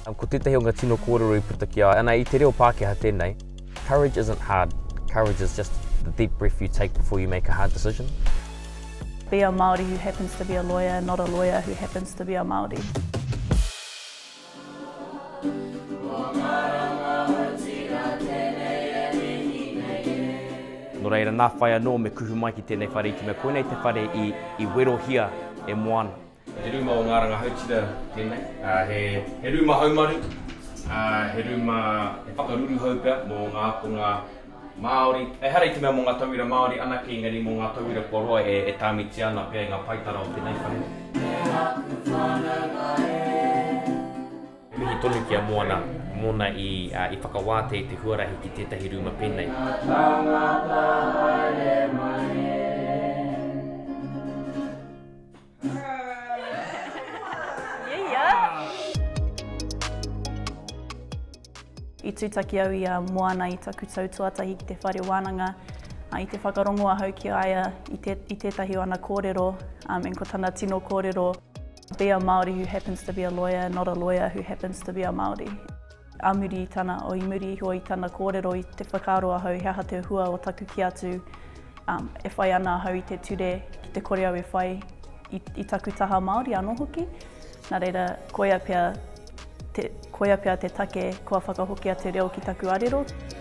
Ko tētahi o ngā tino kōrero I puta ki a, and I te reo Pākehā tēnei, courage isn't hard, courage is just the deep breath you take before you make a hard decision. Be a Māori who happens to be a lawyer, not a lawyer who happens to be a Māori. No reira, nā whai anō me kuhu mai ki tēnei whare I te mea koinei te whare I Wairoa e Moana. Te ruma o ngā ranga hautira tēnei, he ruma haumaru, he ruma he whakaruru hau pia mō ngā Māori. E hara I te mea mō ngā tauira Māori anake engari mō ngā tauira koroa e tāmiti ana pia I ngā paitara o tēnei whare. Mihi tonu ki a Moana, mōna I whakawāte I te huarahi ki tētahi ruma pēnei. I tūtaki au I a Moana I taku tautuatahi ki te whare wānanga, I te whakarongoa hau ki aia I tētahi o ana kōrero, en ko tana tino kōrero. Be a Māori who happens to be a lawyer, not a lawyer who happens to be a Māori. Amuri I tana, o I muri iho I tana kōrero I te whakaroa hau, he aha te hua o taku ki atu. E whai ana hau I te ture ki te kore au e whai I taku taha Māori anō hoki. Nā reira, koia pia te take kua whakahoki a te reo ki taku arero.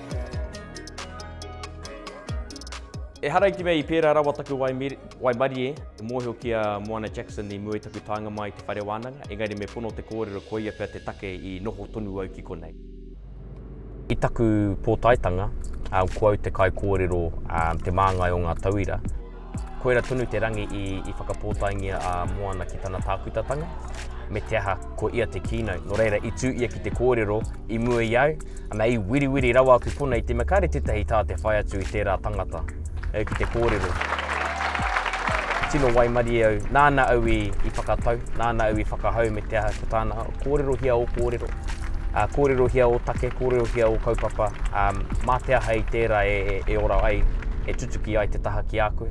E hara ki mea I pērā rawa taku Waimari e mōhio ki a Moana Jackson I mua I taku tāanga mai te whare wānanga, engari me pono te kōrero koia pia te take I noho tonu au ki konei. I taku pōtaitanga, ko au te kai kōrero te māngai o ngā tauira. Koera tonu te rangi I whakapōtaingia a Moana ki tana tākutatanga. Me te aha ko ia te kino, no reira I tū ia ki te kōrero I mua I au, ana I wiri rawa aku puna I te makare tētahi tā te whai atu I tērā tangata, au ki te kōrero. Tino Waimari au, nāna au I whakatau, nāna au I whakahau me te aha ko tāna kōrero hia o kōrero. Kōrero hia o take, kōrero hia o kaupapa, mā te aha I tērā e ora ai, e tutuki ai te taha ki a koe.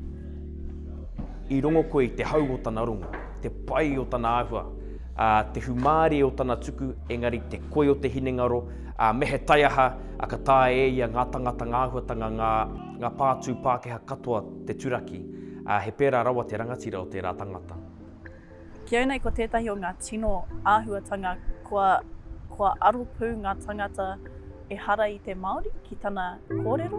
I rongo koe I te hau o tana rongo, te pai o tana āhua, te humāre o tana tuku, engari te koe o te hinengaro, me he taiaha, ka tā e ia ngā tangata ngā āhuatanga, ngā pātū Pākehā katoa te turaki, he pērā rawa te rangatira o tērā tangata. Ki au nei ko tētahi o ngā tino āhuatanga, kua aropu ngā tangata e hara I te Māori ki tana kōrero?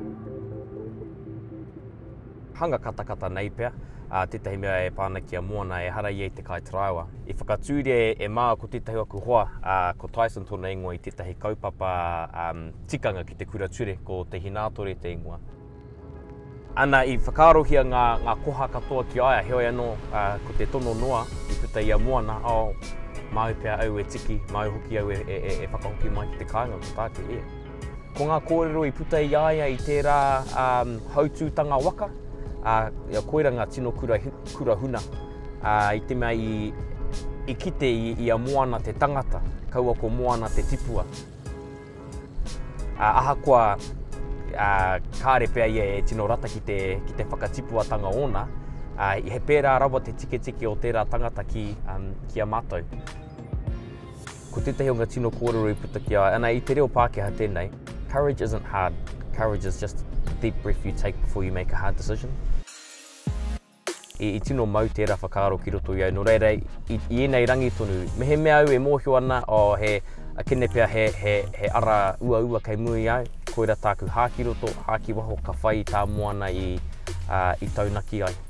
Hanga katakata nei pia. Tētahi mea e pāna ki a Moana e hara I te kai Arawa. I whakatūre e mā ko tētahi aku hoa, ko Tyson tōna ingoa I tētahi kaupapa tikanga ki te kurature ko te hinātore te ingoa. Ana I whakarohia ngā koha katoa ki aia, heoi anō ko te tono noa I puta I a Moana, mau pia au e tiki, mau hoki au e whakahoki mai ki te kāinga ko tāke e. Ko ngā kōrero I puta I aia I tērā hautūtanga waka, ia koera ngā tino kura huna. I te mea I kite I a Moana te tangata, kaua ko Moana te tipua. Aha koa kāre pia ia e tino rata ki te whakatipuatanga ona, I he pērā rawa te tike o tērā tangata ki a mātou. Ko tētahi o ngā tino kōrero I puta ki a, and I te reo Pākehā tēnei, courage isn't hard, courage is just the deep breath you take before you make a hard decision. I tino mau tērā whakaaro ki roto I au, no reira I enei rangi tonu, me he mea au e mōhio ana o he kene pia he ara ua kei mui au, koera tāku hāki roto, hāki waho ka whai tā Moana I taunaki ai.